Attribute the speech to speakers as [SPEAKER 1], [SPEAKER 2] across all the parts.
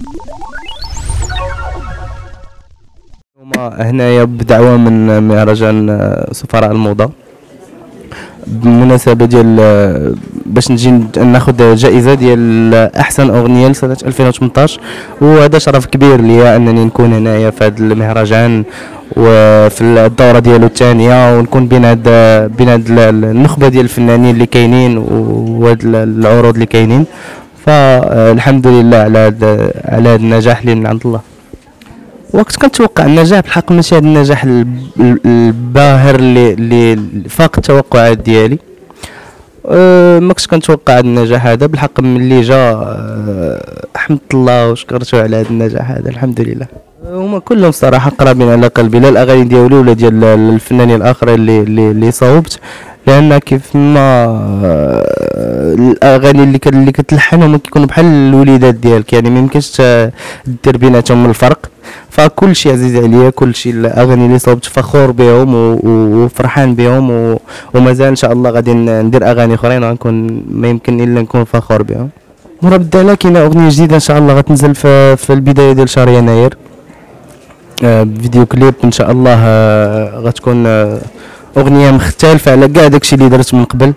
[SPEAKER 1] هما هنايا بدعوة من مهرجان سفراء الموضة بمناسبة ديال باش نجي ناخذ جائزة ديال أحسن أغنية لسنة 2018، وهذا شرف كبير ليا أنني نكون هنايا في هذا المهرجان وفي الدورة ديالو الثانية، ونكون بين هاد النخبة ديال الفنانين اللي كاينين وهاد العروض اللي كاينين. فالحمد لله على هذا النجاح اللي من عند الله. وقت كنتوقع النجاح بالحق ماشي هذا النجاح الباهر اللي فاق التوقعات ديالي. ما كنتش كنتوقع هذا النجاح هذا بالحق، ملي جا حمدت الله وشكرته على هذا النجاح هذا الحمد لله. هما كلهم صراحه قرابين على قلبي، لا الاغاني ديالي ولا ديال الفنانين الاخرين اللي صوبت، لان كيف ما الاغاني اللي كتلحنهم كيكونوا بحال الوليدات ديالك، يعني ما يمكنش دير بيناتهم الفرق. فكل شيء عزيز عليا، كل شيء الاغاني اللي صوبت فخور بهم وفرحان بهم، ومازال ان شاء الله غادي ندير اغاني اخرين وغنكون ما يمكن الا نكون فخور بهم. مرة بالداله كاينه اغنيه جديده ان شاء الله غتنزل في البدايه ديال شهر يناير، فيديو كليب ان شاء الله. غتكون اغنيه مختلفه على كاع داكشي اللي درت من قبل،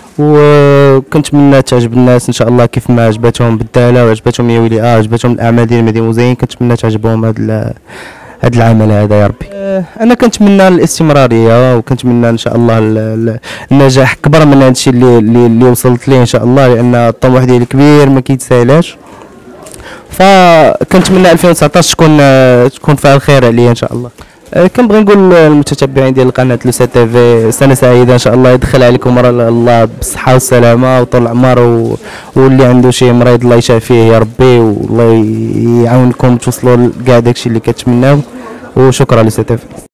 [SPEAKER 1] وكنتمنى تعجب الناس ان شاء الله كيف ما عجبتهم بالداله وعجبتهم يا ويلي عجبتهم الاعمال ديال مهدي موزين. كنتمنى تعجبهم هذا العمل هذا يا ربي. انا كنتمنى الاستمراريه، وكنتمنى ان شاء الله النجاح اكبر من هذا الشيء اللي وصلت ليه ان شاء الله، لان الطموح ديالي كبير ما كيتساهلاش. فكنتمنى 2019 تكون فيها الخير عليا ان شاء الله. كنبغي نقول للمتتبعين ديال القناه لو سي تي في سنه سعيده ان شاء الله، يدخل عليكم الله بالصحه والسلامه وطول العمر، واللي عنده شي مريض الله يشافيه يا ربي، والله يعاونكم توصلوا لكاع داكشي اللي كتمناو. وشكرا لو سي تي في.